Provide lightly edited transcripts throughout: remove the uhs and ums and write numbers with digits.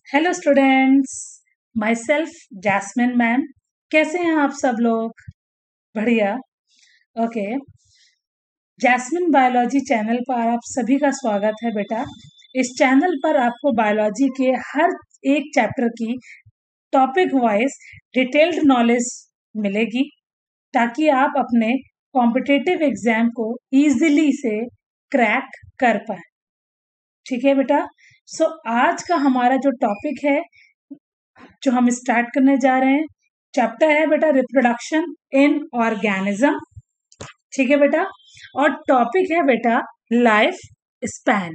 Hello students, myself Jasmine ma'am. कैसे हैं आप सब लोग? बढ़िया। ओके, जैस्मिन बायोलॉजी चैनल पर आप सभी का स्वागत है बेटा। इस चैनल पर आपको बायोलॉजी के हर एक चैप्टर की टॉपिक वाइज डिटेल्ड नॉलेज मिलेगी ताकि आप अपने कॉम्पिटिटिव एग्जाम को इजीली से क्रैक कर पाए। ठीक है बेटा। सो आज का हमारा जो टॉपिक है जो हम स्टार्ट करने जा रहे हैं, चैप्टर है बेटा रिप्रोडक्शन इन ऑर्गेनिज्म। ठीक है बेटा। और टॉपिक है बेटा लाइफ स्पैन।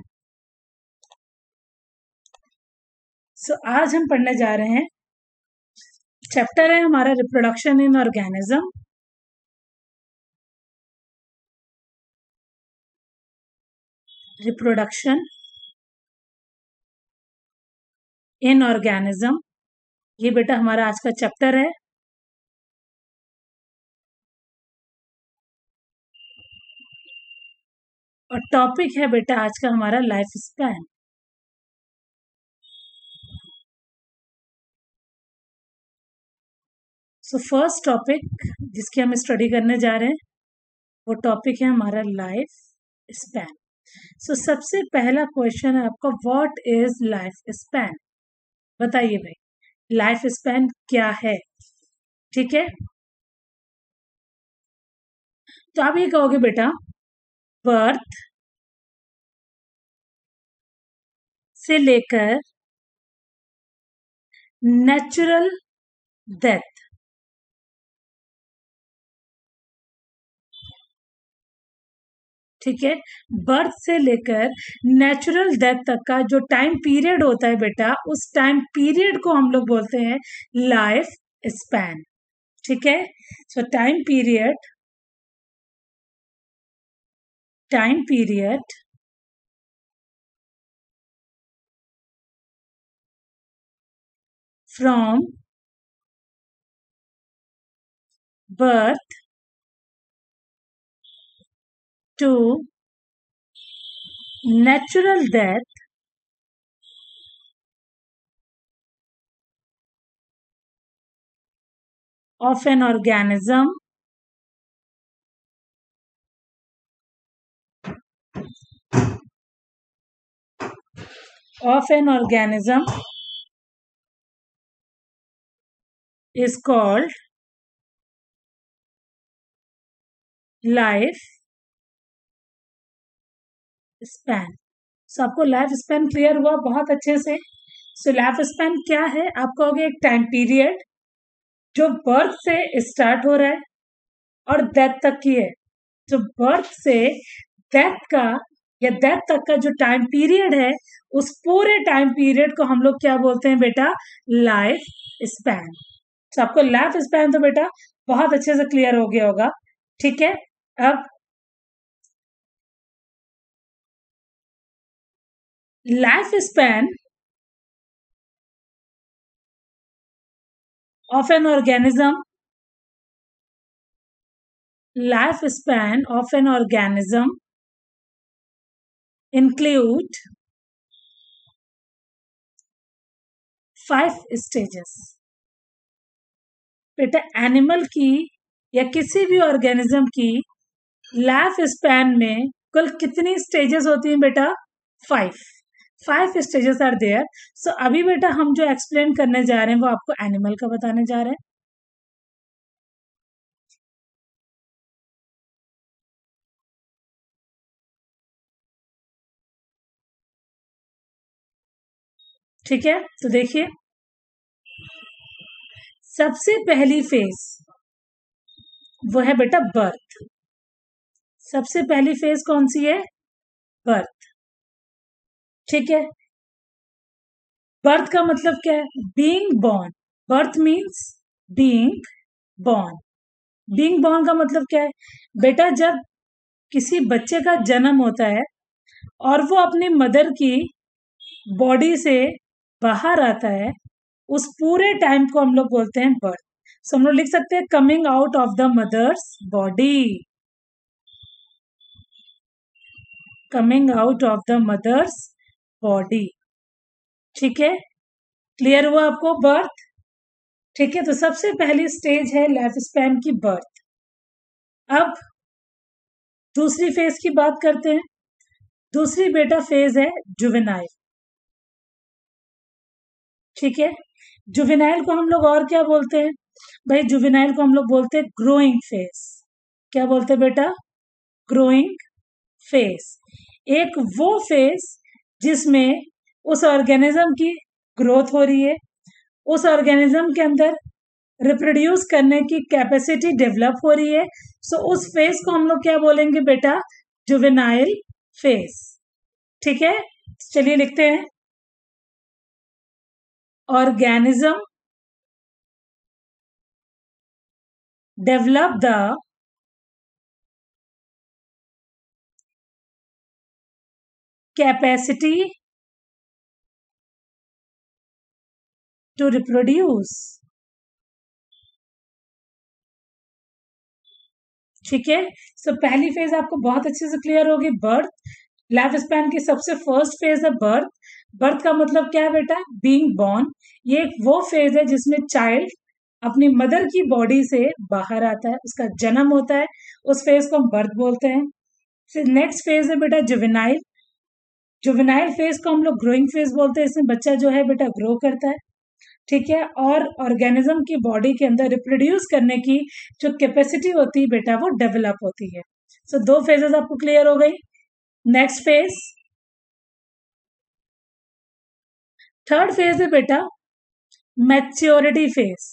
सो आज हम पढ़ने जा रहे हैं, चैप्टर है हमारा reproduction in organism. Reproduction in organism, ये बेटा हमारा आज का चैप्टर है। और टॉपिक है बेटा आज का हमारा life span. So first topic जिसकी हम स्टडी करने जा रहे हैं वो टॉपिक है हमारा लाइफ स्पैन। सो सबसे पहला क्वेश्चन है आपका, व्हाट इज लाइफ स्पैन? बताइए भाई, लाइफ स्पैन क्या है? ठीक है, तो आप ये कहोगे बेटा, बर्थ से लेकर नेचुरल डेथ। ठीक है, बर्थ से लेकर नेचुरल डेथ तक का जो टाइम पीरियड होता है बेटा, उस टाइम पीरियड को हम लोग बोलते हैं लाइफ स्पैन। ठीक है, so time period from birth to natural death of an organism is called life span. So आपको लाइफ स्पैन क्लियर हुआ बहुत अच्छे से। सो लाइफ स्पैन क्या है? आप कहोगे एक टाइम पीरियड जो बर्थ से स्टार्ट हो रहा है और डेथ तक की है। तो बर्थ से डेथ का या डेथ तक का जो टाइम पीरियड है, उस पूरे टाइम पीरियड को हम लोग क्या बोलते हैं बेटा? Life span. तो आपको लाइफ स्पैन तो बेटा बहुत अच्छे से क्लियर हो गया होगा। ठीक है, अब life span of an organism include 5 stages। बेटा एनिमल की या किसी भी ऑर्गेनिज्म की लाइफ स्पैन में कुल कितनी स्टेजेस होती हैं बेटा? 5 स्टेजेस आर देयर। सो अभी बेटा हम जो एक्सप्लेन करने जा रहे हैं वो आपको एनिमल का बताने जा रहे हैं। ठीक है, तो देखिए, सबसे पहली फेज वो है बेटा बर्थ। सबसे पहली फेज कौन सी है? बर्थ। ठीक है, बर्थ का मतलब क्या है? Being born. Birth means being born. Being born का मतलब क्या है बेटा? जब किसी बच्चे का जन्म होता है और वो अपनी मदर की बॉडी से बाहर आता है, उस पूरे टाइम को हम लोग बोलते हैं बर्थ। सो हम लोग लिख सकते हैं coming out of the mother's body. Coming out of the mother's body. ठीक है, क्लियर हुआ आपको? बर्थ, ठीक है। तो सबसे पहली स्टेज है लाइफ स्पैन की, बर्थ। अब दूसरी फेज की बात करते हैं। दूसरी बेटा फेज है जुवेनाइल, ठीक है। जुवेनाइल को हम लोग और क्या बोलते हैं भाई? जुवेनाइल को हम लोग बोलते हैं ग्रोइंग फेज। क्या बोलते हैं बेटा? Growing phase. एक वो फेज जिसमें उस ऑर्गेनिज्म की ग्रोथ हो रही है, उस ऑर्गेनिज्म के अंदर रिप्रोड्यूस करने की कैपेसिटी डेवलप हो रही है। सो उस फेज को हम लोग क्या बोलेंगे बेटा? जुवेनाइल फेज, ठीक है। चलिए लिखते हैं। Organism develop the capacity to reproduce, ठीक है। सो पहली फेज आपको बहुत अच्छे से क्लियर होगी, बर्थ। लाइफ स्पैन की सबसे फर्स्ट फेज है बर्थ। बर्थ का मतलब क्या है बेटा? Being born. ये एक वो फेज है जिसमें चाइल्ड अपनी मदर की बॉडी से बाहर आता है, उसका जन्म होता है। उस फेज को हम बर्थ बोलते हैं। फिर नेक्स्ट फेज है बेटा जुवेनाइल। जुवेनाइल फेज को हम लोग ग्रोइंग फेज बोलते हैं। इसमें बच्चा जो है बेटा ग्रो करता है, ठीक है। और ऑर्गेनिज्म की बॉडी के अंदर रिप्रोड्यूस करने की जो कैपेसिटी होती है बेटा, वो डेवलप होती है। सो दो फेजेस आपको क्लियर हो गई। नेक्स्ट फेज, थर्ड फेज है बेटा मैच्योरिटी फेज,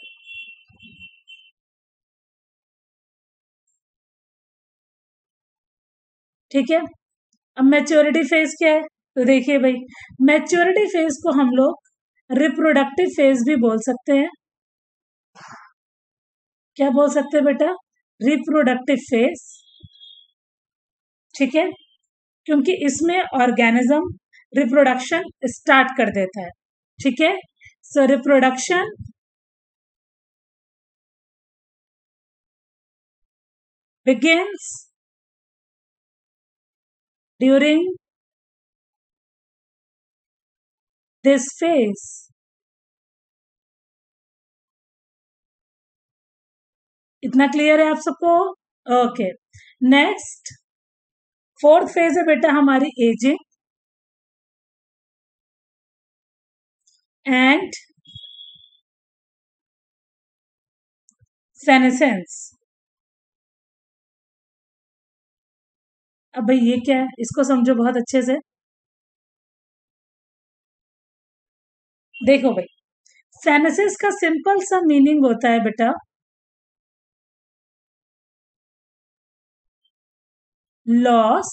ठीक है। अब मैच्योरिटी फेज क्या है? तो देखिए भाई, मैच्योरिटी फेज को हम लोग रिप्रोडक्टिव फेज भी बोल सकते हैं। क्या बोल सकते हैं बेटा? रिप्रोडक्टिव फेज, ठीक है। क्योंकि इसमें ऑर्गेनिज्म रिप्रोडक्शन स्टार्ट कर देता है, ठीक है। So reproduction begins during this phase। इतना क्लियर है आप सबको? ओके। नेक्स्ट फोर्थ फेज है बेटा हमारी एजिंग एंड सेनेसेंस। अब भाई ये क्या है, इसको समझो बहुत अच्छे से। देखो भाई, सेनेसिस का सिंपल सा मीनिंग होता है बेटा loss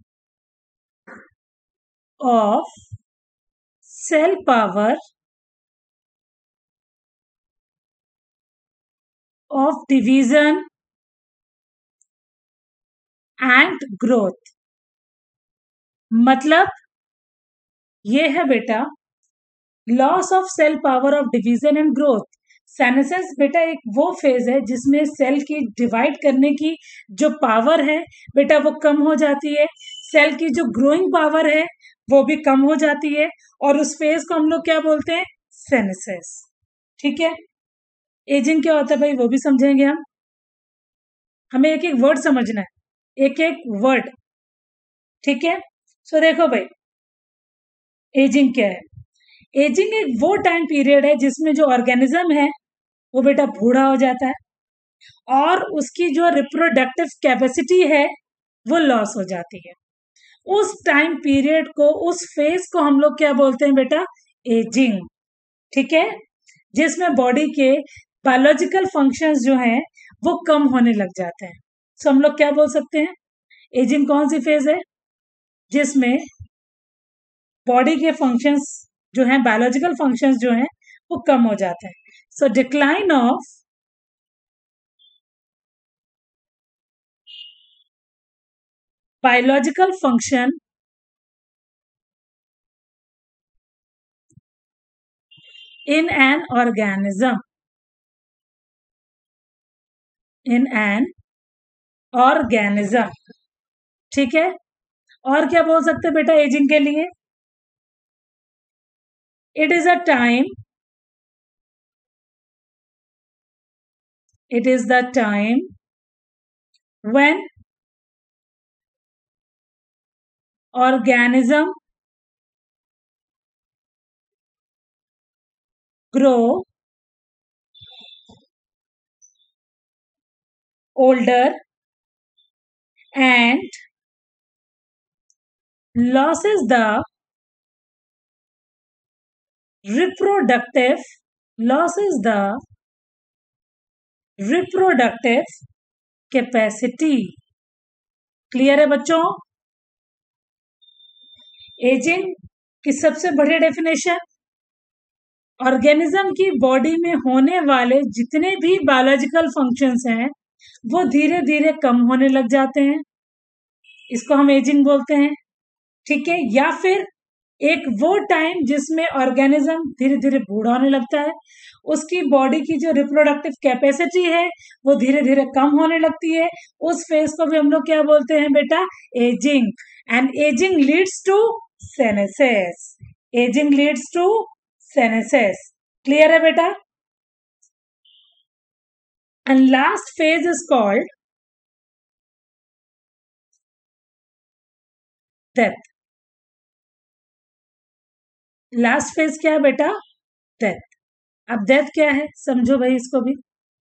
of cell power of division and growth. मतलब ये है बेटा loss of cell power of division and growth. Senescence बेटा एक वो फेज है जिसमें सेल की डिवाइड करने की जो पावर है बेटा वो कम हो जाती है। सेल की जो ग्रोइंग पावर है वो भी कम हो जाती है, और उस फेज को हम लोग क्या बोलते हैं? सेनेसेस, ठीक है। एजिंग क्या होता है भाई वो भी समझेंगे हम। हमें एक एक वर्ड समझना है, एक एक वर्ड, ठीक है। सो देखो भाई, एजिंग क्या है? एजिंग एक वो टाइम पीरियड है जिसमें जो ऑर्गेनिज्म है वो बेटा बूढ़ा हो जाता है और उसकी जो रिप्रोडक्टिव कैपेसिटी है वो लॉस हो जाती है। उस टाइम पीरियड को, उस फेज को हम लोग क्या बोलते हैं बेटा? एजिंग, ठीक है। जिसमें बॉडी के बायोलॉजिकल फंक्शंस जो हैं वो कम होने लग जाते हैं। सो हम लोग क्या बोल सकते हैं? एजिंग कौन सी फेज है? जिसमें बॉडी के फंक्शंस जो हैं, बायोलॉजिकल फंक्शंस जो हैं वो कम हो जाते हैं। So decline of biological function in an organism, in an organism, ठीक है। और क्या बोल सकते हैं बेटा एजिंग के लिए? It is a time. It is the time when organism grow older and loses the reproductive loses the reproductive capacity. Clear है बच्चों? एजिंग की सबसे बड़ी डेफिनेशन, ऑर्गेनिज्म की बॉडी में होने वाले जितने भी बायोलॉजिकल फंक्शंस हैं वो धीरे धीरे कम होने लग जाते हैं, इसको हम एजिंग बोलते हैं। ठीक है, या फिर एक वो टाइम जिसमें ऑर्गेनिज्म धीरे धीरे बूढ़ा होने लगता है, उसकी बॉडी की जो रिप्रोडक्टिव कैपेसिटी है वो धीरे धीरे कम होने लगती है, उस फेज को भी हम लोग क्या बोलते हैं बेटा? Ageing. And ageing leads to senescence. Ageing leads to senescence. Clear है बेटा? And last phase is called death. Last phase क्या है बेटा? डेथ। अब डेथ क्या है समझो भाई इसको भी।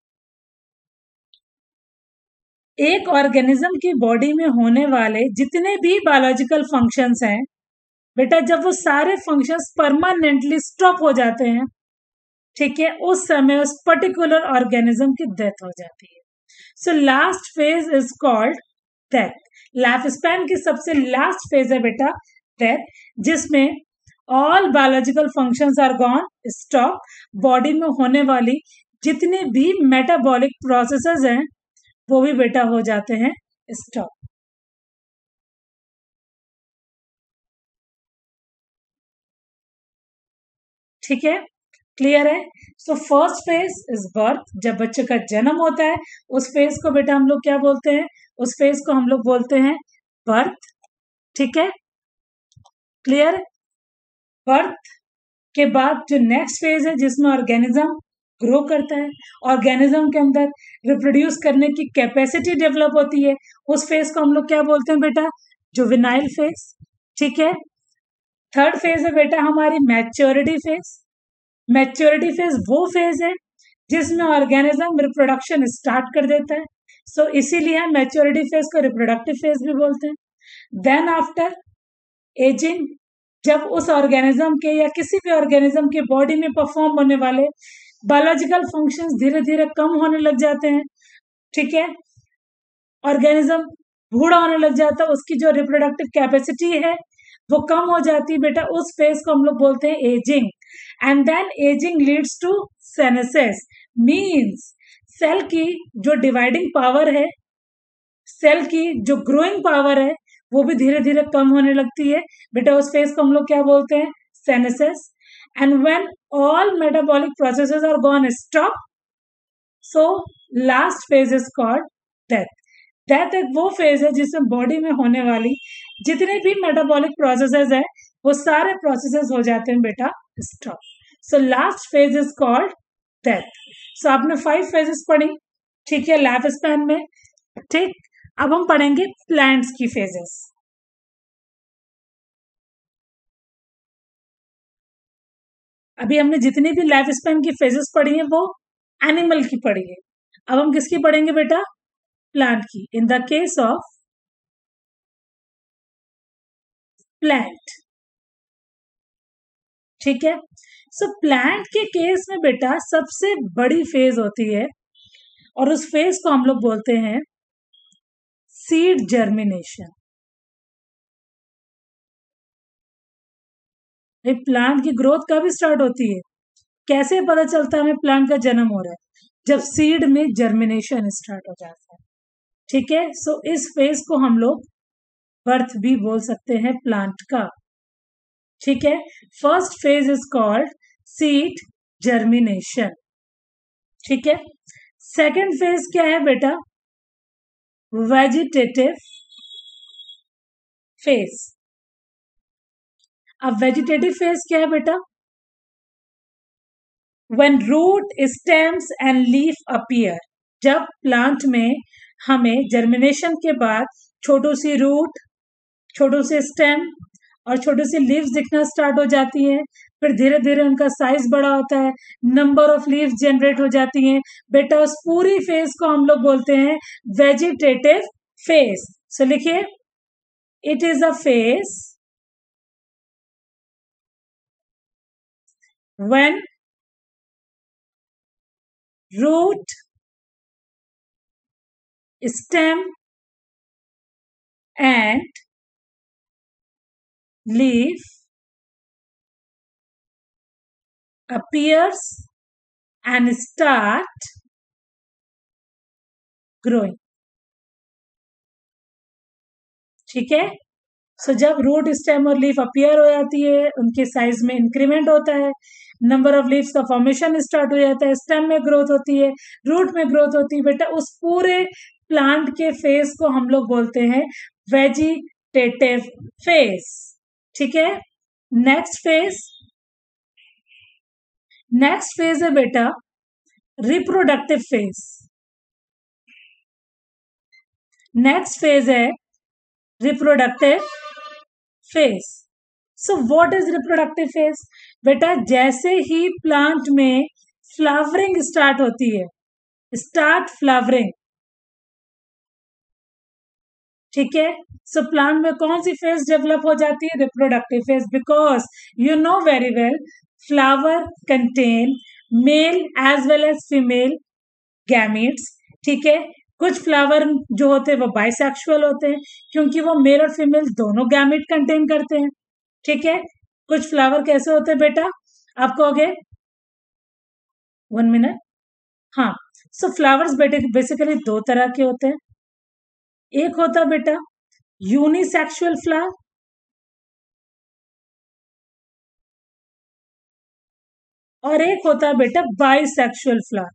एक ऑर्गेनिज्म की बॉडी में होने वाले जितने भी बायोलॉजिकल फंक्शंस हैं बेटा, जब वो सारे फंक्शंस परमानेंटली स्टॉप हो जाते हैं, ठीक है, उस समय उस पर्टिकुलर ऑर्गेनिज्म की डेथ हो जाती है। So last phase is called death. Life span की सबसे लास्ट फेज है बेटा डेथ, जिसमें all biological functions are gone stop. Body में होने वाली जितने भी मेटाबॉलिक प्रोसेसेस हैं वो भी बेटा हो जाते हैं स्टॉप। ठीक है, क्लियर है? So first phase is birth, जब बच्चे का जन्म होता है उस फेज को बेटा हम लोग क्या बोलते हैं? उस फेज को हम लोग बोलते हैं बर्थ। ठीक है, क्लियर? बर्थ के बाद जो नेक्स्ट फेज है जिसमें ऑर्गेनिज्म ग्रो करता है, ऑर्गेनिज्म के अंदर रिप्रोड्यूस करने की कैपेसिटी डेवलप होती है, उस फेज को हम लोग क्या बोलते हैं बेटा? Juvenile phase. ठीक है, थर्ड फेज है बेटा हमारी मैच्योरिटी फेज। मैच्योरिटी फेज वो फेज है जिसमें ऑर्गेनिज्म रिप्रोडक्शन स्टार्ट कर देता है, सो इसीलिए हम मैच्योरिटी फेज को रिप्रोडक्टिव फेज भी बोलते हैं। देन आफ्टर एजिंग, जब उस ऑर्गेनिज्म के या किसी भी ऑर्गेनिज्म के बॉडी में परफॉर्म होने वाले बायोलॉजिकल फंक्शंस धीरे धीरे कम होने लग जाते हैं, ठीक है, ऑर्गेनिज्म बूढ़ा होने लग जाता है, उसकी जो रिप्रोडक्टिव कैपेसिटी है वो कम हो जाती है बेटा, उस फेज को हम लोग बोलते हैं ageing. And then ageing leads to senescence, means cell की जो डिवाइडिंग पावर है, सेल की जो ग्रोइंग पावर है वो भी धीरे धीरे कम होने लगती है बेटा, उस फेज को हम लोग क्या बोलते हैं? Senescence. And when all metabolic processes are gone stop, so last phase is called death. Death एक वो फेज है जिसमें बॉडी में होने वाली जितने भी मेटाबॉलिक प्रोसेसेस है वो सारे प्रोसेसेस हो जाते हैं बेटा stop. So last phase is called death. So आपने 5 फेजेस पढ़ी, ठीक है, लाइफ स्पैन में। ठीक, अब हम पढ़ेंगे प्लांट्स की फेजेस। अभी हमने जितनी भी लाइफ स्पैन की फेजेस पढ़ी है वो एनिमल की पढ़ी है, अब हम किसकी पढ़ेंगे बेटा? प्लांट की। In the case of plant, ठीक है, सो प्लांट के केस में बेटा सबसे बड़ी फेज होती है और उस फेज को हम लोग बोलते हैं सीड जर्मिनेशन। प्लांट की ग्रोथ कब स्टार्ट होती है? कैसे पता चलता है हमें प्लांट का जन्म हो रहा है? जब सीड में जर्मिनेशन स्टार्ट हो जाता है। ठीक है, सो इस फेज को हम लोग बर्थ भी बोल सकते हैं प्लांट का। ठीक है, first phase is called seed germination. ठीक है, सेकेंड फेज क्या है बेटा? Vegetative phase. अब वेजिटेटिव फेज क्या है बेटा? When root, stems and leaf appear, जब प्लांट में हमें जर्मिनेशन के बाद छोटू सी रूट, छोटू से स्टेम और छोटे से लीव्स दिखना स्टार्ट हो जाती है, फिर धीरे धीरे उनका साइज बड़ा होता है, नंबर ऑफ लीव्स जनरेट हो जाती हैं। बेटा उस पूरी फेज को हम लोग बोलते हैं वेजिटेटिव फेज। सो लिखिए, it is a phase when root, stem and leaf appears and start growing। ठीक है, सो जब रूट, स्टेम और लीफ अपीयर हो जाती है, उनके साइज में इंक्रीमेंट होता है, नंबर ऑफ लीव्स का फॉर्मेशन स्टार्ट हो जाता है, स्टेम में ग्रोथ होती है, रूट में ग्रोथ होती है। बेटा उस पूरे प्लांट के फेज को हम लोग बोलते हैं वेजिटेटिव फेज। ठीक है, नेक्स्ट फेज है बेटा रिप्रोडक्टिव फेज। नेक्स्ट फेज है reproductive phase. So what is reproductive phase? बेटा जैसे ही प्लांट में फ्लावरिंग स्टार्ट होती है, स्टार्ट फ्लावरिंग, ठीक है, सो प्लांट में कौन सी फेज डेवलप हो जाती है? Reproductive phase, because you know very well flower contain male as well as female gametes. ठीक है, कुछ फ्लावर जो होते हैं वो बाइसेक्सुअल होते हैं क्योंकि वो मेल और फीमेल दोनों गैमेट कंटेन करते हैं। ठीक है, कुछ फ्लावर कैसे होते हैं बेटा, आप कहोगे 1 मिनट। हाँ, सो फ्लावर्स बेसिकली 2 तरह के होते हैं। एक होता है बेटा यूनिसेक्सुअल फ्लावर, और एक होता है बेटा bisexual flower.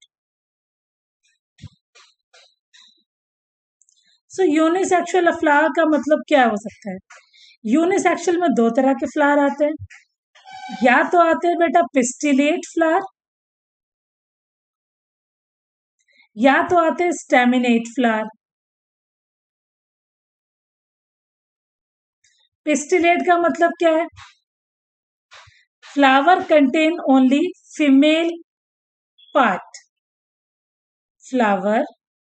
So unisexual flower का मतलब क्या हो सकता है? यूनिसेक्सुअल में 2 तरह के फ्लावर आते हैं, या तो आते हैं बेटा पिस्टिलेट फ्लावर, या तो आते हैं स्टेमिनेट फ्लावर। पिस्टिलेट का मतलब क्या है? Flower contain only female part, flower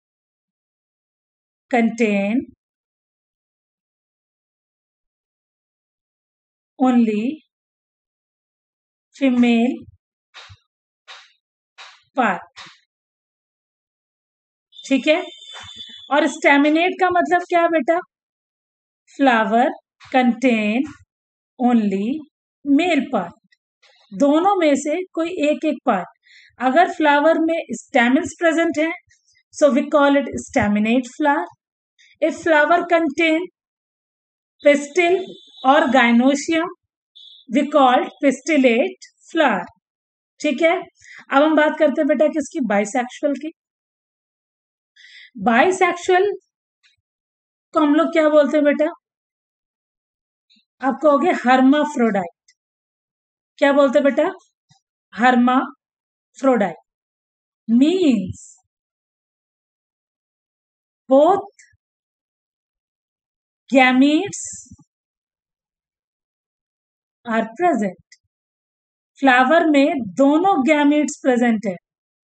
contain only female part। ठीक है, और स्टेमिनेट का मतलब क्या है बेटा? Flower contain only male part, दोनों में से कोई एक एक पार्ट। अगर फ्लावर में स्टेमिन्स प्रेजेंट है so we call it staminate flower. If flower contain pistil or gynoecium, we call pistillate flower। ठीक है, अब हम बात करते हैं बेटा किसकी? बाइसेक्सुअल की। बाइसेक्सुअल को हम लोग क्या बोलते हैं बेटा? आप कहोगे हर्माफ्रोडाइट। क्या बोलते हैं बेटा? Hermaphrodite means both gametes are present। Flower में दोनों गैमीट्स प्रेजेंट है।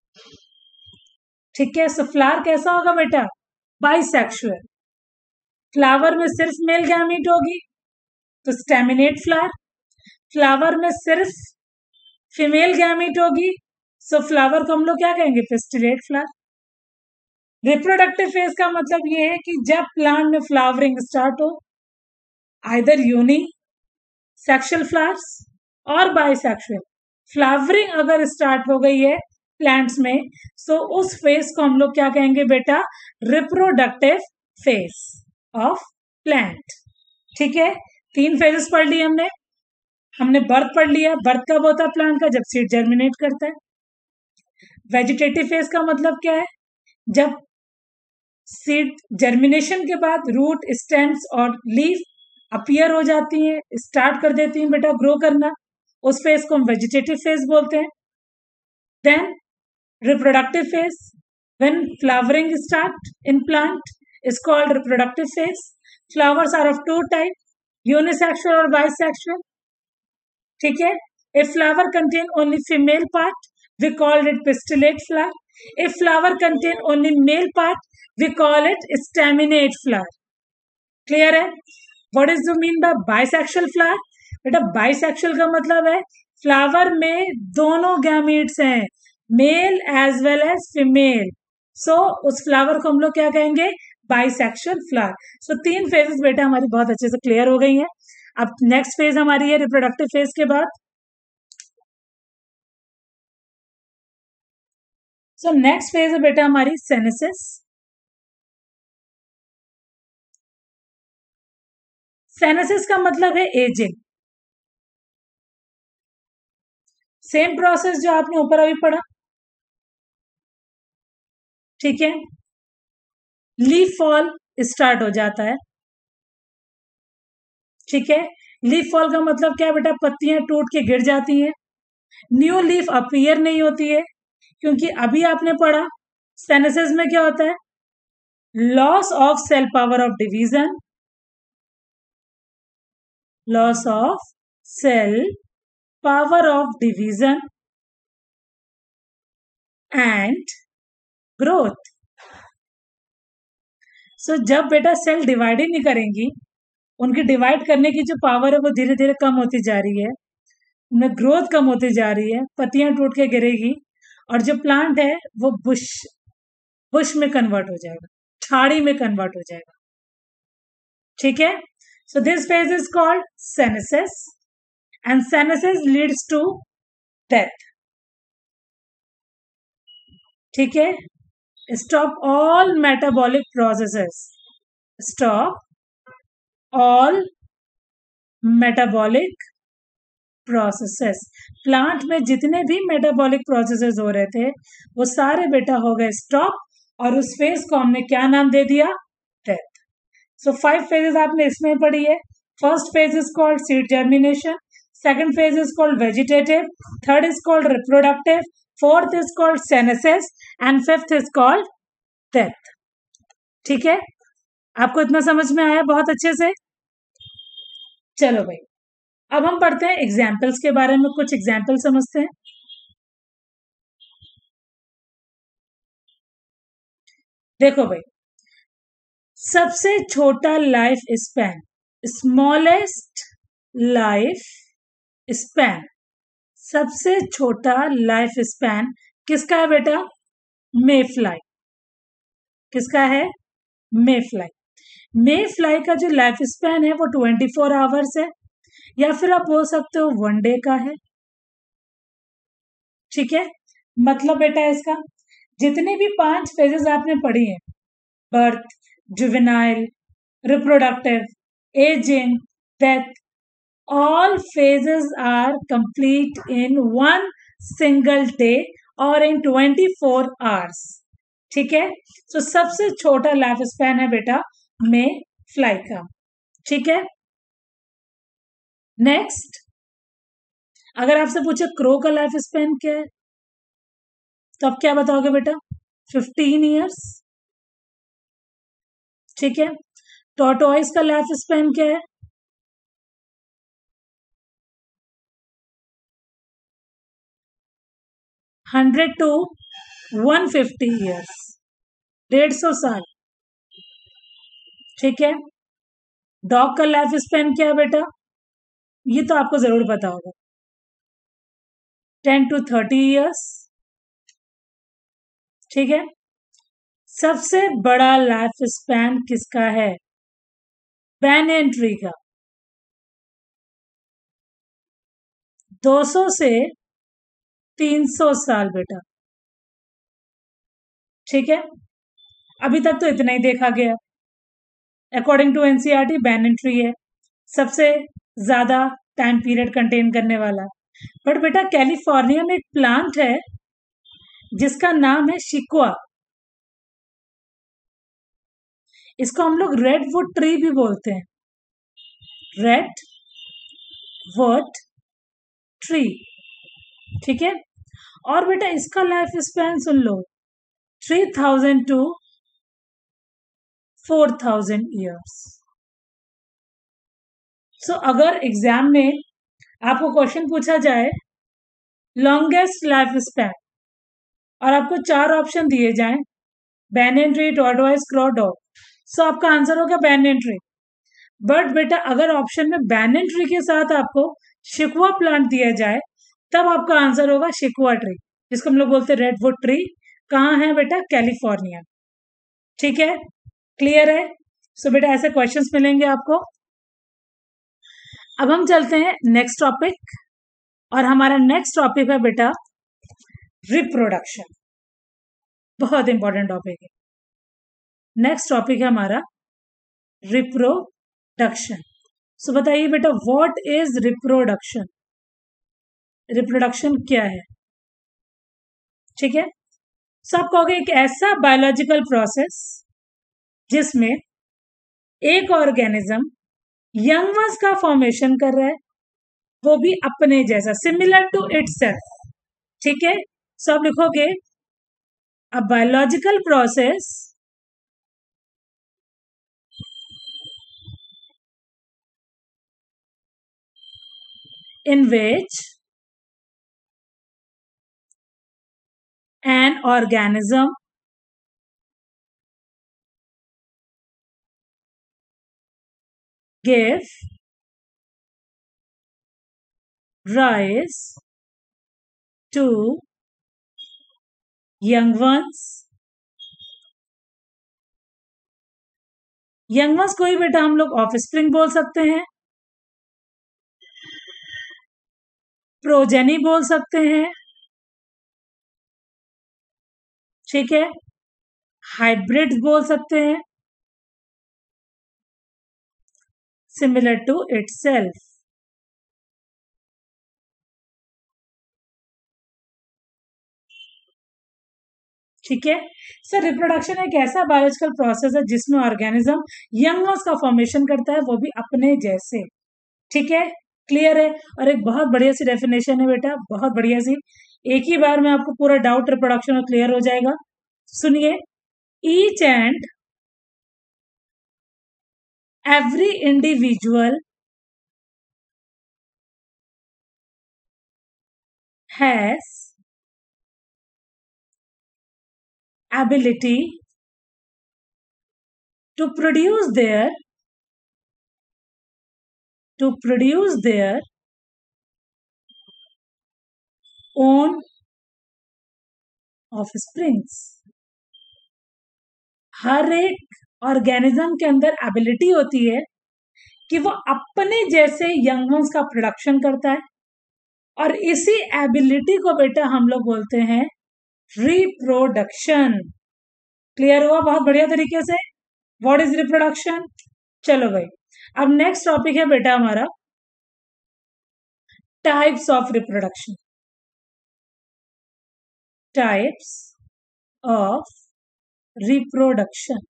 ठीक है, सो फ्लावर कैसा होगा बेटा? बाइसेक्सुअल। फ्लावर में सिर्फ मेल गैमीट होगी तो स्टेमिनेट फ्लावर, फ्लावर में सिर्फ फीमेल गैमीट होगी सो फ्लावर को हम लोग क्या कहेंगे? Pistillate flower. रिप्रोडक्टिव फेज का मतलब ये है कि जब प्लांट में फ्लावरिंग स्टार्ट हो, आइदर यूनी सेक्सुअल फ्लावर्स और बाइसेक्सुअल, फ्लावरिंग अगर स्टार्ट हो गई है प्लांट्स में, सो उस फेज को हम लोग क्या कहेंगे बेटा? Reproductive phase of plant. ठीक है, 3 फेजेस पढ़ लिए हमने बर्थ पढ़ लिया। बर्थ कब होता है प्लांट का? जब सीड जर्मिनेट करता है। वेजिटेटिव फेज का मतलब क्या है? जब सीड जर्मिनेशन के बाद रूट, स्टेम्स और लीफ अपीयर हो जाती हैं, स्टार्ट कर देती हैं बेटा ग्रो करना, उस फेज को हम वेजिटेटिव फेज बोलते हैं। Then reproductive phase, when flowering start in plant, is called reproductive phase. Flowers are of two types, unisexual or bisexual. ठीक है. If flower contain only female part, we call it pistillate flower. If flower contain only male part, we call it staminate flower. Clear है? What is the mean by bisexual flower? बेटा bisexual का मतलब है flower में दोनों gametes हैं, male as well as female. So उस flower को हम लोग क्या कहेंगे? Bisexual flower. सो 3 फेजेस बेटा हमारी बहुत अच्छे से क्लियर हो गई हैं. अब नेक्स्ट फेज हमारी है रिप्रोडक्टिव फेज के बाद. सो नेक्स्ट फेज है बेटा हमारी सेनेसिस. सेनेसिस का मतलब है एजिंग. सेम प्रोसेस जो आपने ऊपर अभी पढ़ा. ठीक है. लीफ फॉल स्टार्ट हो जाता है. ठीक है. लीफ फॉल का मतलब क्या है बेटा? पत्तियां टूट के गिर जाती हैं. न्यू लीफ अपीयर नहीं होती है, क्योंकि अभी आपने पढ़ा सेनेसिस में क्या होता है? Loss of cell power of division, loss of cell power of division and growth. So जब बेटा सेल डिवाइड ही नहीं करेंगी, उनकी डिवाइड करने की जो पावर है वो धीरे धीरे कम होती जा रही है, उनमें ग्रोथ कम होती जा रही है, पत्तियां टूट के गिरेगी और जो प्लांट है वो बुश में कन्वर्ट हो जाएगा, झाड़ी में कन्वर्ट हो जाएगा. ठीक है. So this phase is called senescence and senescence leads to death. ठीक है. Stop all metabolic processes, stop all metabolic processes. Plant में जितने भी मेटाबॉलिक प्रोसेसेस हो रहे थे वो सारे बेटा हो गए स्टॉप, और उस फेज को हमने क्या नाम दे दिया? डेथ. सो 5 फेजेस आपने इसमें पढ़ी है. First phase is called seed germination, second phase is called vegetative, third is called reproductive, fourth is called senescence and fifth is called death. ठीक है. आपको इतना समझ में आया बहुत अच्छे से? चलो भाई, अब हम पढ़ते हैं एग्जाम्पल्स के बारे में. कुछ एग्जाम्पल समझते हैं. देखो भाई, सबसे छोटा life span, smallest life span, सबसे छोटा लाइफ स्पैन किसका है बेटा? Mayfly. किसका है? मे फ्लाई. मे फ्लाई का जो लाइफ स्पैन है वो 24 आवर्स है, या फिर आप बोल सकते हो 1 डे का है. ठीक है. मतलब बेटा इसका जितने भी 5 फेजेस आपने पढ़ी हैं, birth, juvenile, reproductive, ageing, death, all phases are complete in 1 single day or in 24 hours. ठीक है. सो सबसे छोटा लाइफ स्पैन है बेटा मे फ्लाई का. ठीक है. नेक्स्ट, अगर आपसे पूछे क्रो का लाइफ स्पैन क्या है, तो आप क्या बताओगे बेटा? 15 ईयर्स. ठीक है. टॉर्टोइस का लाइफ स्पैन क्या है? 100 to 150 ईयर्स, 150 साल. ठीक है. डॉग का लाइफ स्पैन क्या है बेटा? ये तो आपको जरूर पता होगा, 10 to 30 ईयर्स. ठीक है. सबसे बड़ा लाइफ स्पैन किसका है? बैनियन ट्री का, 200 से 300 साल बेटा. ठीक है. अभी तक तो इतना ही देखा गया. According to NCERT banyan tree है सबसे ज्यादा टाइम पीरियड कंटेन करने वाला. बट बेटा कैलिफोर्निया में एक प्लांट है जिसका नाम है शिकवा. इसको हम लोग रेड वुड ट्री भी बोलते हैं, रेड वुड ट्री. ठीक है. और बेटा इसका लाइफ स्पैन सुन लो, 3000 to 4000 ईयर्स। सो अगर एग्जाम में आपको क्वेश्चन पूछा जाए लॉन्गेस्ट लाइफ स्पैन और आपको 4 ऑप्शन दिए जाएं, banyan tree, tortoise, crow, dog, so आपका आंसर होगा बैनियन ट्री। बट बेटा अगर ऑप्शन में बैनियन ट्री के साथ आपको शिकवा प्लांट दिया जाए तब आपका आंसर होगा शिकवा ट्री, जिसको हम लोग बोलते हैं रेडवुड ट्री। कहाँ है बेटा? कैलिफोर्निया। ठीक है, क्लियर है? सो बेटा ऐसे क्वेश्चंस मिलेंगे आपको। अब हम चलते हैं नेक्स्ट टॉपिक, और हमारा नेक्स्ट टॉपिक है बेटा रिप्रोडक्शन। बहुत इंपॉर्टेंट टॉपिक है। नेक्स्ट टॉपिक है हमारा रिप्रोडक्शन। सो बताइए बेटा व्हाट इज रिप्रोडक्शन? रिप्रोडक्शन क्या है? ठीक है, सो आप कहोगे एक ऐसा बायोलॉजिकल प्रोसेस जिसमें एक ऑर्गेनिज्म यंग वंस का फॉर्मेशन कर रहा है, वो भी अपने जैसा, सिमिलर टू इटसेल्फ। ठीक है, सो आप लिखोगे a biological process in which an organism give rise to young ones। Young ones को ही बेटा हम लोग ऑफस्प्रिंग बोल सकते हैं, प्रोजेनी बोल सकते हैं, ठीक है, हाइब्रिड बोल सकते हैं, सिमिलर टू इटसेल्फ। ठीक है सर, रिप्रोडक्शन एक ऐसा बायोलॉजिकल प्रोसेस है जिसमें ऑर्गेनिज्म यंग वंस का फॉर्मेशन करता है, वो भी अपने जैसे। ठीक है, क्लियर है? और एक बहुत बढ़िया सी डेफिनेशन है बेटा, बहुत बढ़िया सी, एक ही बार में आपको पूरा डाउट रिप्रोडक्शन में क्लियर हो जाएगा। सुनिए, each and every individual has ability to produce their own offsprings। हर एक ऑर्गेनिज्म के अंदर एबिलिटी होती है कि वो अपने जैसे यंग वंस का प्रोडक्शन करता है, और इसी एबिलिटी को बेटा हम लोग बोलते हैं रिप्रोडक्शन। क्लियर हुआ बहुत बढ़िया तरीके से? What is reproduction? चलो भाई, अब नेक्स्ट टॉपिक है बेटा हमारा types of reproduction. Types of reproduction.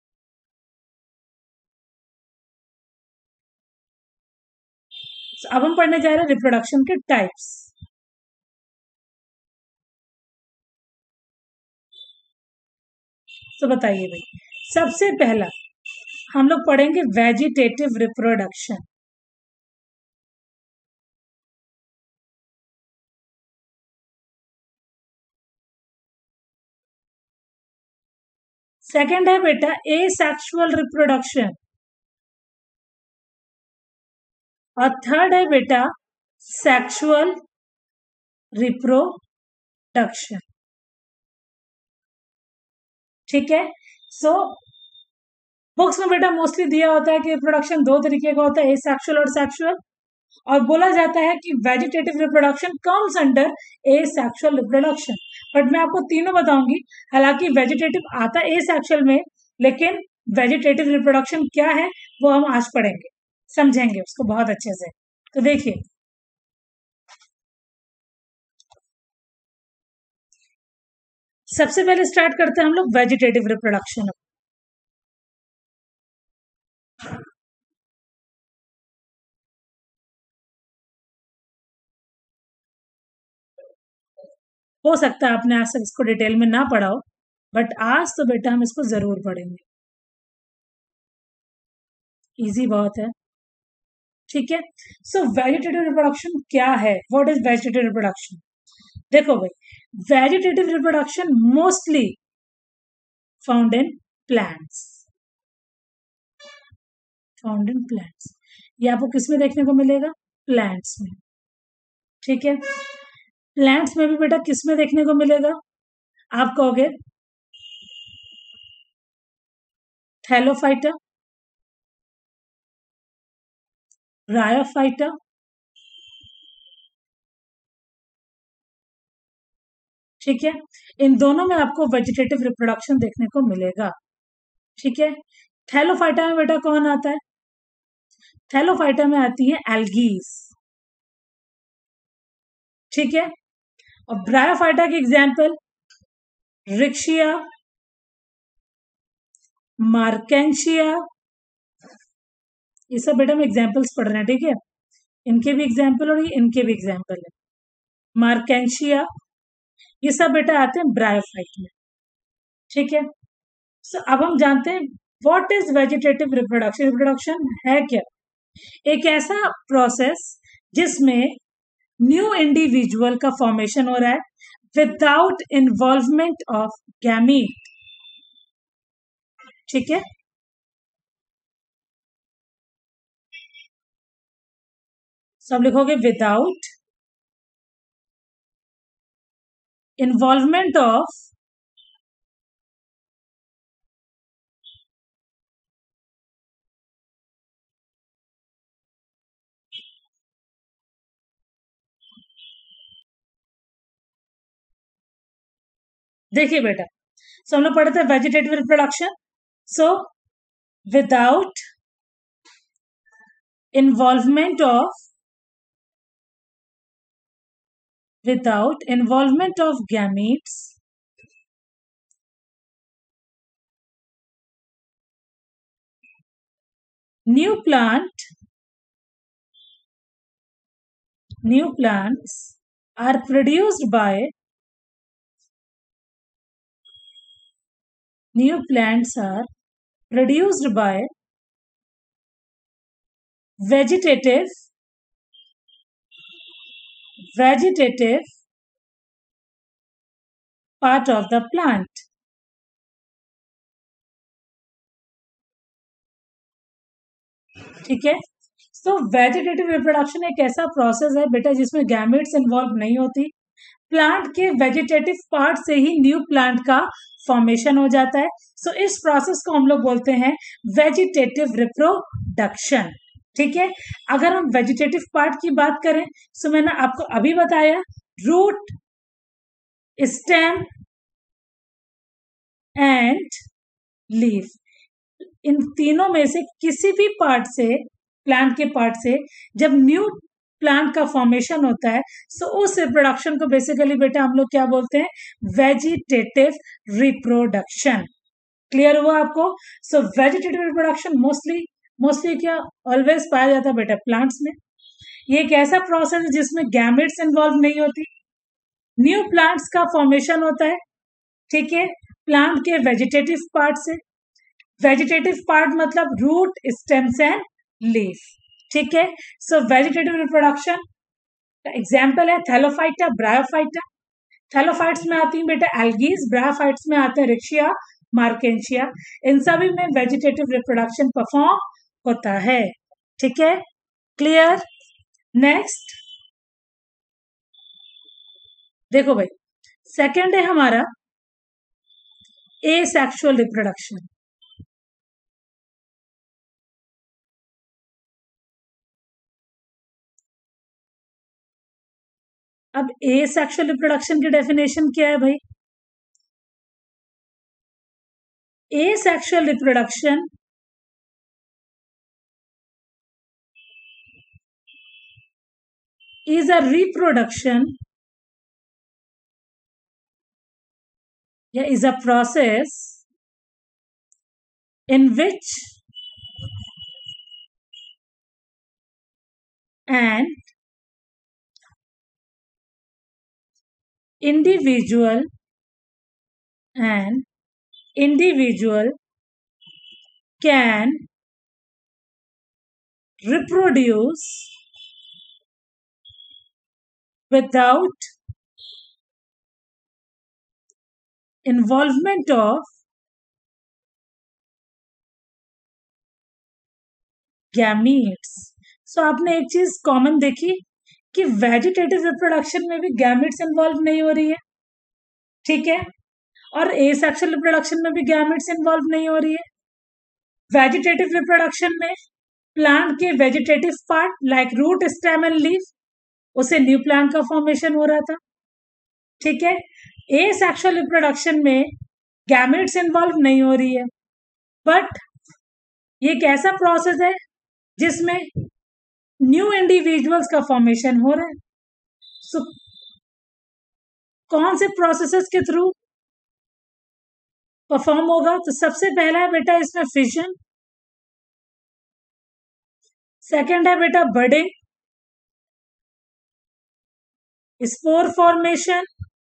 अब हम पढ़ने जा रहे हैं रिप्रोडक्शन के टाइप्स। तो बताइए भाई, सबसे पहला हम लोग पढ़ेंगे वेजिटेटिव रिप्रोडक्शन। सेकंड है बेटा एसेक्सुअल रिप्रोडक्शन, और थर्ड है बेटा सेक्सुअल रिप्रोडक्शन। ठीक है, सो बुक्स में बेटा मोस्टली दिया होता है कि रिप्रोडक्शन दो तरीके का होता है, एसेक्सुअल और सेक्सुअल, और बोला जाता है कि vegetative reproduction comes under asexual reproduction. But मैं आपको तीनों बताऊंगी, हालांकि वेजिटेटिव आता है एसेक्सुअल में, लेकिन वेजिटेटिव रिप्रोडक्शन क्या है वो हम आज पढ़ेंगे, समझेंगे उसको बहुत अच्छे से। तो देखिए, सबसे पहले स्टार्ट करते हैं हम लोग वेजिटेटिव रिप्रोडक्शन। हो सकता है आपने आज तक इसको डिटेल में ना पढ़ा हो, बट आज तो बेटा हम इसको जरूर पढ़ेंगे। इजी बहुत है, ठीक है। सो वेजिटेटिव रिप्रोडक्शन क्या है? What is vegetative reproduction? देखो भाई, vegetative reproduction mostly found in plants, found in plants. ये आपको किस में देखने को मिलेगा? प्लांट्स में, ठीक है। प्लांट्स में भी बेटा किस में देखने को मिलेगा? आप कहोगे थैलोफाइटा, ब्रायोफाइटा, ठीक है। इन दोनों में आपको वेजिटेटिव रिप्रोडक्शन देखने को मिलेगा, ठीक है। थैलोफाइटा में बेटा कौन आता है? थैलोफाइटा में आती है एल्गीज, ठीक है। और ब्रायोफाइटा की एग्जांपल रिक्शिया, मार्केंशिया, ये सब बेटा हम एग्जांपल्स पढ़ रहे हैं, ठीक है। इनके भी एग्जांपल और इनके भी एग्जांपल है। मार्केंशिया, ये सब बेटा आते हैं ब्रायोफाइट में, ठीक है। सो अब हम जानते हैं what is vegetative reproduction. Reproduction है क्या? एक ऐसा प्रोसेस जिसमें न्यू इंडिविजुअल का फॉर्मेशन हो रहा है विदाउट इन्वॉल्वमेंट ऑफ गैमीट, ठीक है। सब लिखोगे विदाउट इन्वॉल्वमेंट ऑफ देखिए बेटा, सो हम लोग पढ़े थे vegetative reproduction. So without involvement of gametes, new plants are produced by vegetative part of the plant, ठीक है। सो वेजिटेटिव रिप्रोडक्शन एक ऐसा प्रोसेस है बेटा जिसमें गैमेट्स इन्वॉल्व नहीं होती, प्लांट के वेजिटेटिव पार्ट से ही न्यू प्लांट का फॉर्मेशन हो जाता है। सो इस प्रोसेस को हम लोग बोलते हैं वेजिटेटिव रिप्रोडक्शन, ठीक है। अगर हम वेजिटेटिव पार्ट की बात करें, सो मैंने आपको अभी बताया रूट, स्टेम एंड लीफ, इन तीनों में से किसी भी पार्ट से, प्लांट के पार्ट से जब न्यू प्लांट का फॉर्मेशन होता है, सो उस रिप्रोडक्शन को बेसिकली बेटा हम लोग क्या बोलते हैं? Vegetative reproduction. क्लियर हुआ आपको? सो वेजिटेटिव रिप्रोडक्शन मोस्टली क्या ऑलवेज पाया जाता है बेटा प्लांट्स में। ये एक ऐसा प्रोसेस है जिसमें गैमेट्स इन्वॉल्व नहीं होती, न्यू प्लांट्स का फॉर्मेशन होता है, ठीक है, प्लांट के वेजिटेटिव पार्ट से। वेजिटेटिव पार्ट मतलब रूट, स्टेम्स एंड लीफ, ठीक है। सो वेजिटेटिव रिप्रोडक्शन का एग्जांपल है थैलोफाइटा, ब्रायोफाइटा। थैलोफाइट्स में आती है बेटा एल्गीज, ब्रायोफाइट्स में आते हैं रिक्शिया, मार्केंशिया। इन सभी में वेजिटेटिव रिप्रोडक्शन परफॉर्म होता है, ठीक है। क्लियर? नेक्स्ट देखो भाई, सेकंड है हमारा एसेक्सुअल रिप्रोडक्शन। अब एसेक्सुअल रिप्रोडक्शन की डेफिनेशन क्या है भाई? Asexual reproduction is a reproduction, is a process in which an individual an individual can reproduce without involvement of gametes. So आपने एक चीज कॉमन देखी कि वेजिटेटिव रिप्रोडक्शन में भी गैमीट्स इन्वॉल्व नहीं हो रही है, ठीक है, और एसेक्सुअल रिप्रोडक्शन में भी गैमीट्स इन्वॉल्व नहीं हो रही है। वेजिटेटिव रिप्रोडक्शन में प्लांट के vegetative part like root, stem and leaf, उसे न्यू प्लांट का फॉर्मेशन हो रहा था, ठीक है। एसेक्सुअल रिप्रोडक्शन में गैमेट्स इन्वॉल्व नहीं हो रही है, बट ये एक ऐसा प्रोसेस है जिसमें न्यू इंडिविजुअल्स का फॉर्मेशन हो रहा है। सो कौन से प्रोसेसेस के थ्रू परफॉर्म होगा? तो सबसे पहला है बेटा इसमें फिजन, सेकंड है बेटा बडिंग, स्पोर फॉर्मेशन,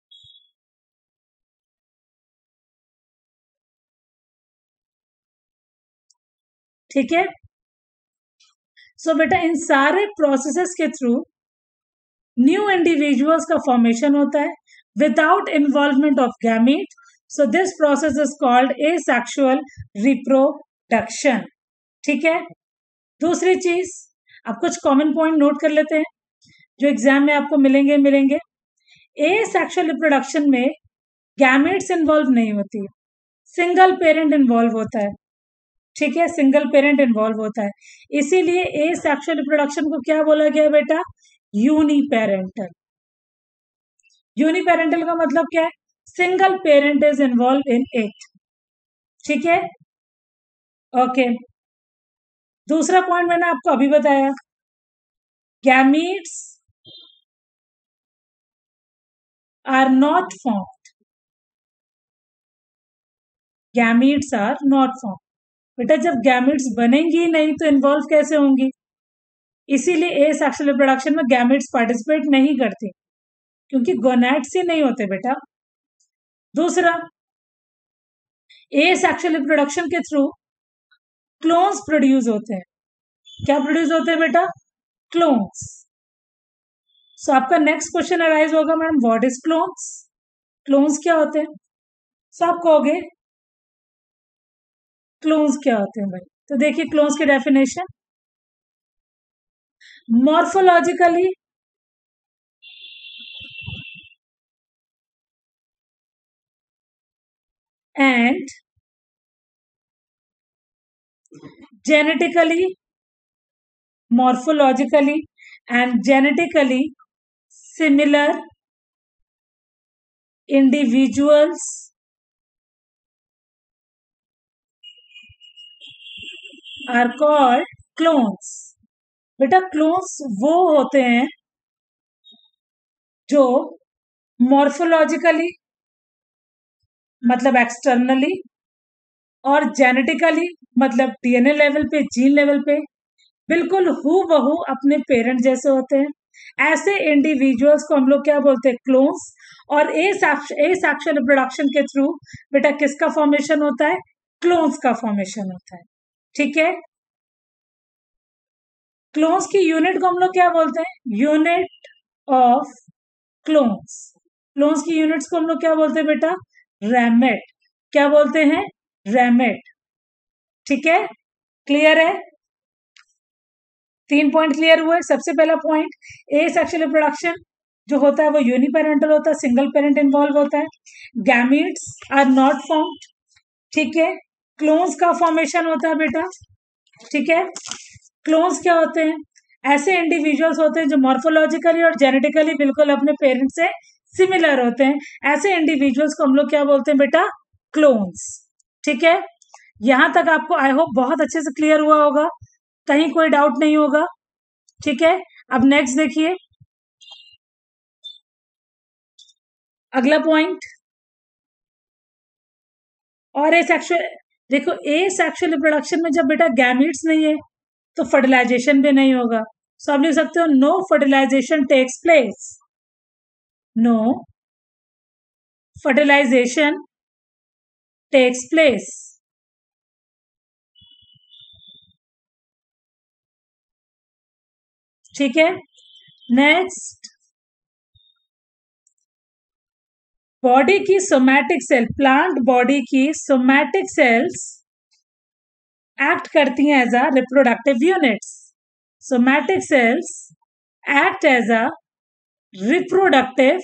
ठीक है। सो बेटा इन सारे प्रोसेसेस के थ्रू न्यू इंडिविजुअल्स का फॉर्मेशन होता है without involvement of gamete. So this process is called asexual reproduction, ठीक है। दूसरी चीज, आप कुछ कॉमन पॉइंट नोट कर लेते हैं जो एग्जाम में आपको मिलेंगे। एसेक्सुअल रिप्रोडक्शन में गैमेट्स इन्वॉल्व नहीं होती, सिंगल पेरेंट इन्वॉल्व होता है, ठीक है, सिंगल पेरेंट इन्वॉल्व होता है। इसीलिए एसेक्सुअल रिप्रोडक्शन को क्या बोला गया बेटा? यूनिपेरेंटल। यूनिपेरेंटल का मतलब क्या है? Single parent is involve in it, ठीक है, ओके। दूसरा पॉइंट मैंने आपको अभी बताया, gametes are not formed, gametes are not formed. बेटा जब गैमेट्स बनेंगी नहीं तो इन्वॉल्व कैसे होंगी? इसीलिए एसेक्सुअल रिप्रोडक्शन में गैमेट्स पार्टिसिपेट नहीं करते, क्योंकि गोनैड्स ही नहीं होते बेटा। दूसरा, एसेक्सुअल रिप्रोडक्शन के थ्रू क्लोन्स प्रोड्यूस होते हैं। क्या प्रोड्यूस होते हैं बेटा? क्लोन्स। सो आपका नेक्स्ट क्वेश्चन अराइज होगा, madam what is clones? Clones क्या होते हैं? सो आप कहोगे क्लोन्स क्या होते हैं भाई? तो देखिए क्लोन्स की definition, morphologically and genetically, morphologically and genetically similar individuals are called clones। बेटा क्लोन्स वो होते हैं जो मॉर्फोलॉजिकली मतलब एक्सटर्नली और जेनेटिकली मतलब डीएनए लेवल पे, जीन लेवल पे बिल्कुल हूबहू अपने पेरेंट जैसे होते हैं। ऐसे इंडिविजुअल्स को हम लोग क्या बोलते हैं? क्लोन्स। और एसेक्सुअल रिप्रोडक्शन के थ्रू बेटा किसका फॉर्मेशन होता है? क्लोन्स का फॉर्मेशन होता है, ठीक है। क्लोन्स की यूनिट को हम लोग क्या बोलते हैं? Unit of clones. क्लोन्स की यूनिट्स को हम लोग क्या बोलते हैं बेटा? रैमेट। क्या बोलते हैं? रैमेट, ठीक है, क्लियर है? 3 पॉइंट क्लियर हुए। सबसे पहला पॉइंट, एसेक्सुअल रिप्रोडक्शन जो होता है वो यूनिपेरेंटल होता है, सिंगल पेरेंट इन्वॉल्व होता है, गैमीट्स आर नॉट फॉर्म्ड, ठीक है। क्लोन्स का फॉर्मेशन होता है बेटा, ठीक है। क्लोन्स क्या होते हैं? ऐसे इंडिविजुअल्स होते हैं जो मॉर्फोलॉजिकली और जेनेटिकली बिल्कुल अपने पेरेंट से सिमिलर होते हैं। ऐसे इंडिविजुअल्स को हम लोग क्या बोलते हैं बेटा? क्लोन्स, ठीक है। यहां तक आपको आई होप बहुत अच्छे से क्लियर हुआ होगा, कहीं कोई डाउट नहीं होगा, ठीक है। अब नेक्स्ट देखिए अगला पॉइंट, और एसेक्सुअल, देखो एसेक्सुअल रिप्रोडक्शन में जब बेटा गैमीट्स नहीं है तो फर्टिलाइजेशन भी नहीं होगा। सो आप लिख सकते हो नो फर्टिलाइजेशन टेक्स प्लेस, नो fertilization takes place. ठीक है, नेक्स्ट, बॉडी की सोमैटिक सेल, प्लांट बॉडी की सोमैटिक सेल्स एक्ट करती हैं as a reproductive units. Somatic cells act as a reproductive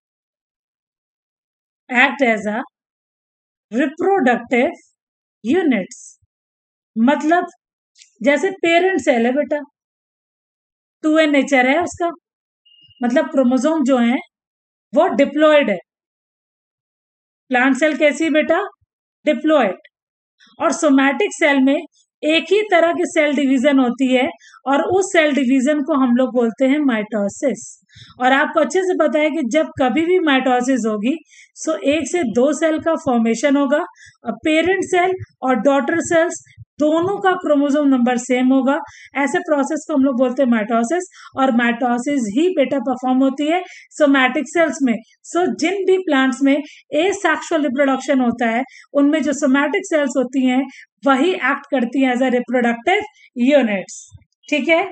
units. मतलब जैसे पेरेंट सेल है बेटा, 2n नेचर है उसका, मतलब क्रोमोसोम जो है वो डिप्लॉयड है. प्लांट सेल कैसी बेटा? डिप्लॉयड. और सोमैटिक सेल में एक ही तरह की सेल डिवीजन होती है और उस सेल डिवीजन को हम लोग बोलते हैं माइटोसिस. और आपको अच्छे से पता है कि जब कभी भी माइटोसिस होगी सो 1 से 2 सेल का फॉर्मेशन होगा. पेरेंट सेल और डॉटर सेल्स दोनों का क्रोमोसोम नंबर सेम होगा. ऐसे प्रोसेस को हम लोग बोलते हैं माइटोसिस. और माइटोसिस ही बेटा परफॉर्म होती है सोमैटिक सेल्स में. सो जिन भी प्लांट्स में एसेक्सुअल रिप्रोडक्शन होता है उनमें जो सोमैटिक सेल्स होती हैं वही एक्ट करती है एज अ रिप्रोडक्टिव यूनिट्स. ठीक है,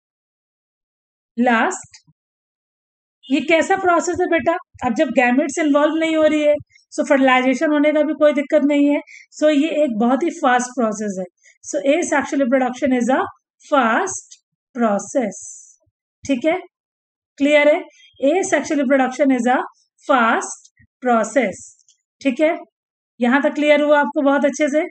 लास्ट, ये कैसा प्रोसेस है बेटा? अब जब गैमेट्स इन्वॉल्व नहीं हो रही है सो फर्टिलाइजेशन होने का भी कोई दिक्कत नहीं है. सो ये एक बहुत ही फास्ट प्रोसेस है. So asexual reproduction is a fast process. ठीक है, क्लियर है? Asexual reproduction is a fast process. ठीक है, यहां तक क्लियर हुआ आपको बहुत अच्छे से?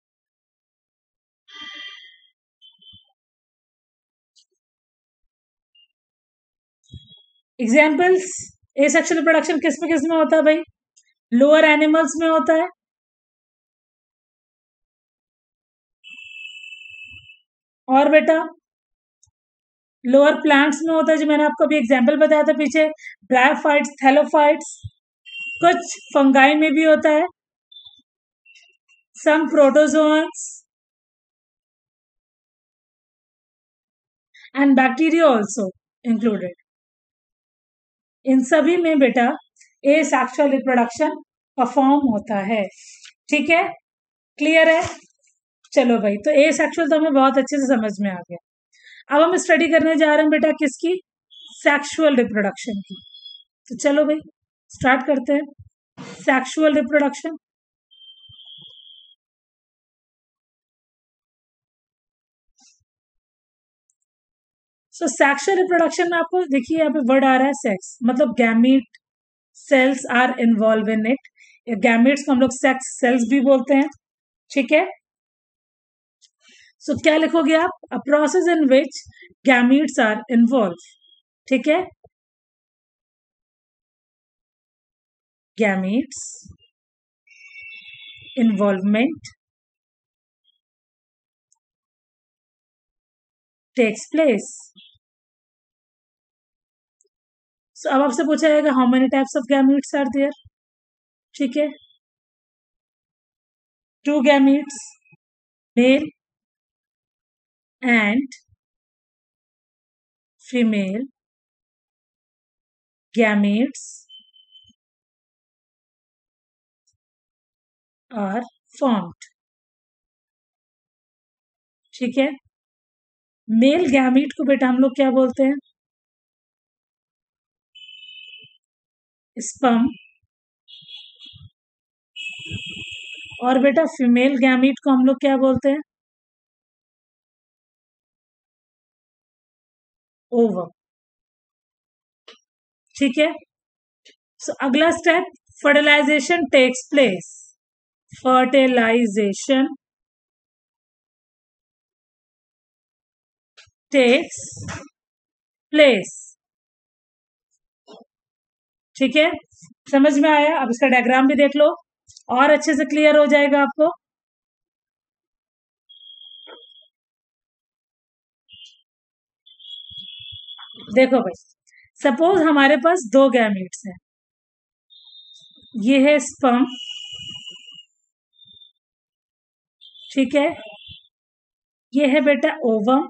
एग्जाम्पल्स, एसेक्सुअल रिप्रोडक्शन किस में होता है भाई? लोअर एनिमल्स में होता है. और बेटा लोअर प्लांट्स में होता है, जो मैंने आपको अभी एग्जाम्पल बताया था पीछे, ब्रायोफाइट्स, थैलोफाइट्स. कुछ फंगाई में भी होता है, some protozoans and bacteria also included. इन सभी में बेटा एसेक्सुअल रिप्रोडक्शन परफॉर्म होता है. ठीक है, क्लियर है? चलो भाई, तो एसेक्सुअल तो हमें बहुत अच्छे से समझ में आ गया. अब हम स्टडी करने जा रहे हैं बेटा किसकी? सेक्सुअल रिप्रोडक्शन की. तो चलो भाई स्टार्ट करते हैं. Sexual reproduction. So sexual reproduction में आपको देखिए यहाँ पे वर्ड आ रहा है सेक्स, मतलब gamete cells are involve in it. Gametes को हम लोग सेक्स सेल्स भी बोलते हैं. ठीक है, सो क्या लिखोगे आप? A process in which gametes are involve. ठीक है, gametes involvement takes place. So अब आपसे पूछा जाएगा how many types of gametes are there. ठीक है, 2 गैमीट्स, male and female gametes are formed. ठीक है, मेल गैमीट को बेटा हम लोग क्या बोलते हैं? स्पर्म. और बेटा फीमेल गैमीट को हम लोग क्या बोलते हैं? ओवम. ठीक है, सो अगला step, fertilization takes place. Fertilization takes place. ठीक है, समझ में आया? अब इसका डायग्राम भी देख लो और अच्छे से क्लियर हो जाएगा आपको. देखो भाई, सपोज हमारे पास 2 गैमीट्स हैं. ये है स्पर्म. ठीक है, ये है बेटा ओवम.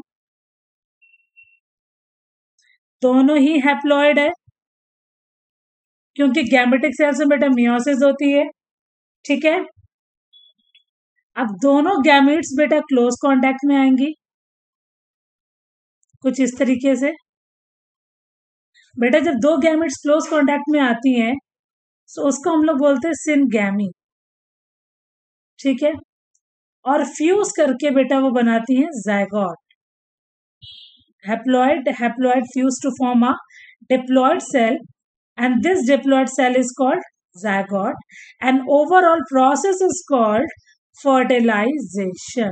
दोनों ही हैप्लॉइड है. क्योंकि गैमेटिक सेल्स में बेटा मियोसिस होती है। ठीक है, अब दोनों गैमेट्स बेटा क्लोज कांटेक्ट में आएंगी कुछ इस तरीके से। बेटा जब दो गैमेट्स क्लोज कांटेक्ट में आती हैं तो उसको हम लोग बोलते हैं सिनगैमी। ठीक है, और फ्यूज करके बेटा वो बनाती हैं zygote. haploid fuse to form a diploid cell, and this diploid cell is called zygote, and overall process is called fertilization.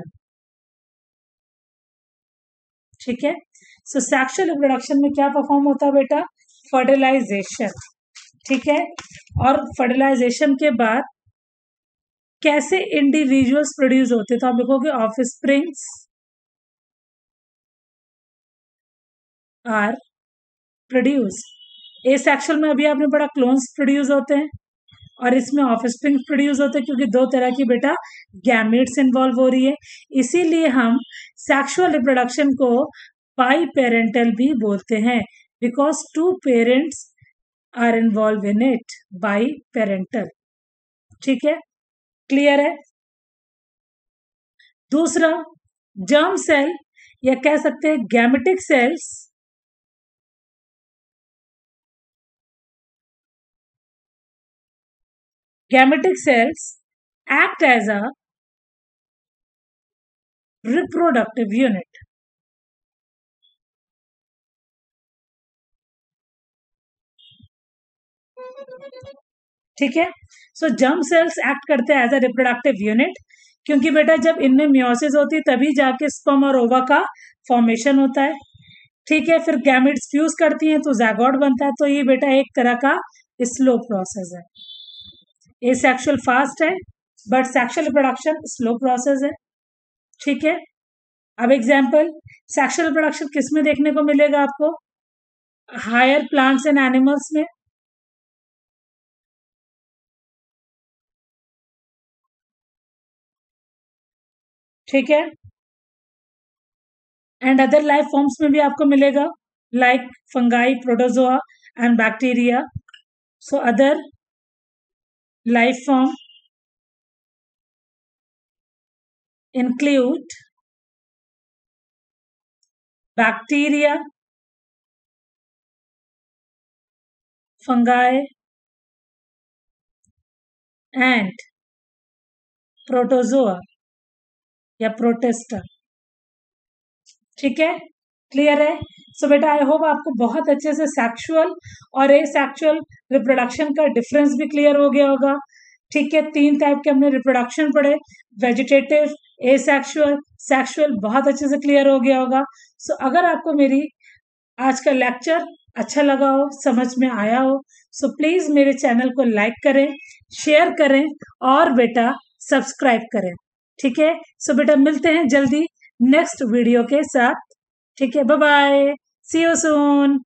ठीक है, सो सेक्सुअल रिप्रोडक्शन में क्या परफॉर्म होता है बेटा? फर्टिलाइजेशन। ठीक है, और फर्टिलाइजेशन के बाद कैसे इंडिविजुअल्स प्रोड्यूस होते हैं? तो आप लिखोगे ऑफस्प्रिंग्स आर प्रोड्यूस। एसेक्सुअल में अभी आपने पढ़ा क्लोन्स प्रोड्यूस होते हैं, और इसमें ऑफस्प्रिंग प्रोड्यूस होते हैं क्योंकि दो तरह की बेटा गैमेट्स इन्वॉल्व हो रही है। इसीलिए हम सेक्सुअल रिप्रोडक्शन को बाई पेरेंटल भी बोलते हैं, because two parents are involve in it, biparental. ठीक है, क्लियर है? दूसरा, जर्म सेल या कह सकते हैं gametic cells act as a reproductive unit. ठीक है, सो जर्म सेल्स एक्ट करते हैं एज अ रिप्रोडक्टिव यूनिट, क्योंकि बेटा जब इनमें मियोसिस होती है तभी जाके स्पर्म और ओवा का फॉर्मेशन होता है। ठीक है, फिर गैमेट्स फ्यूज करती हैं तो ज़ायगोट बनता है। तो ये बेटा एक तरह का स्लो प्रोसेस है। एसेक्सुअल फास्ट है but sexual reproduction slow process है। ठीक है, अब एग्जाम्पल, सेक्सुअल रिप्रोडक्शन किस में देखने को मिलेगा आपको? हायर प्लांट्स एंड एनिमल्स में। ठीक है, एंड अदर लाइफ फॉर्म्स में भी आपको मिलेगा, like fungi, protozoa and bacteria. So other life form include bacteria, fungi and protozoa या प्रोटेस्टा। ठीक है, क्लियर है? सो बेटा आई होप आपको बहुत अच्छे से सेक्सुअल और एसेक्सुअल रिप्रोडक्शन का डिफरेंस भी क्लियर हो गया होगा। ठीक है, तीन टाइप के हमने रिप्रोडक्शन पढ़े, वेजिटेटिव, एसेक्सुअल, सेक्सुअल, बहुत अच्छे से क्लियर हो गया होगा। सो अगर आपको मेरी आज का लेक्चर अच्छा लगा हो, समझ में आया हो, सो प्लीज मेरे चैनल को लाइक करें, शेयर करें और बेटा सब्सक्राइब करें। ठीक है, सो बेटा मिलते हैं जल्दी नेक्स्ट वीडियो के साथ। ठीक है, bye bye, see you soon.